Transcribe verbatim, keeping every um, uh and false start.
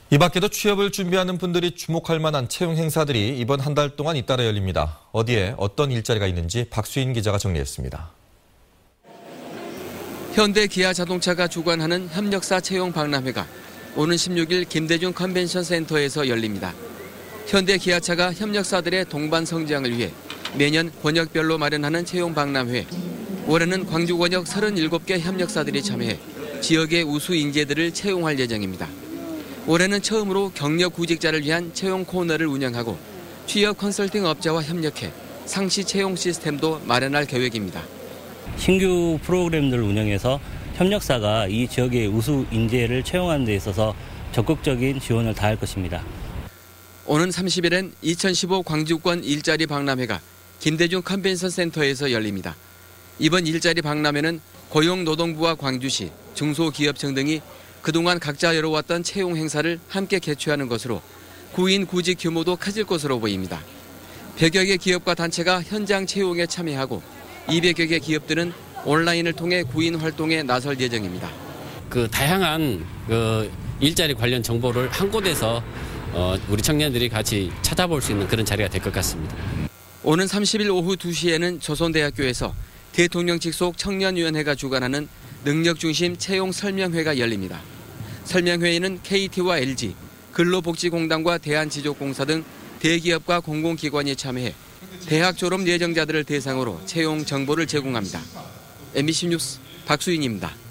이 밖에도 취업을 준비하는 분들이 주목할 만한 채용 행사들이 이번 한 달 동안 잇따라 열립니다. 어디에 어떤 일자리가 있는지 박수인 기자가 정리했습니다. 현대 기아 자동차가 주관하는 협력사 채용 박람회가 오는 십육 일 김대중 컨벤션 센터에서 열립니다. 현대 기아차가 협력사들의 동반 성장을 위해 매년 권역별로 마련하는 채용 박람회. 올해는 광주 권역 서른일곱 개 협력사들이 참여해 지역의 우수 인재들을 채용할 예정입니다. 올해는 처음으로 경력 구직자를 위한 채용 코너를 운영하고 취업 컨설팅 업자와 협력해 상시 채용 시스템도 마련할 계획입니다. 신규 프로그램들을 운영해서 협력사가 이 지역의 우수 인재를 채용하는 데 있어서 적극적인 지원을 다할 것입니다. 오는 삼십 일엔 이천십오 광주권 일자리 박람회가 김대중 컨벤션 센터에서 열립니다. 이번 일자리 박람회는 고용노동부와 광주시, 중소기업청 등이 그동안 각자 열어왔던 채용 행사를 함께 개최하는 것으로 구인 구직 규모도 커질 것으로 보입니다. 백여 개 기업과 단체가 현장 채용에 참여하고 이백여 개 기업들은 온라인을 통해 구인 활동에 나설 예정입니다. 그 다양한 그 일자리 관련 정보를 한 곳에서 어, 우리 청년들이 같이 찾아볼 수 있는 그런 자리가 될 것 같습니다. 오는 삼십 일 오후 두 시에는 조선대학교에서 대통령 직속 청년위원회가 주관하는 능력중심 채용 설명회가 열립니다. 설명회에는 케이티와 엘지, 근로복지공단과 대한지족공사 등 대기업과 공공기관이 참여해 대학 졸업 예정자들을 대상으로 채용 정보를 제공합니다. 엠비씨 뉴스 박수인입니다.